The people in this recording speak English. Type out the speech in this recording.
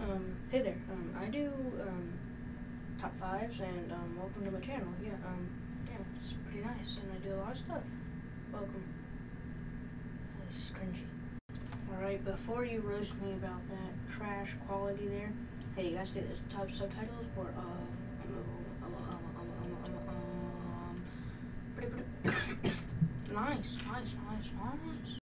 Hey there. I do top fives and welcome to my channel. Yeah, it's pretty nice and I do a lot of stuff. Welcome. This is cringy. Alright, before you roast me about that trash quality there, hey, you guys see those subtitles or nice.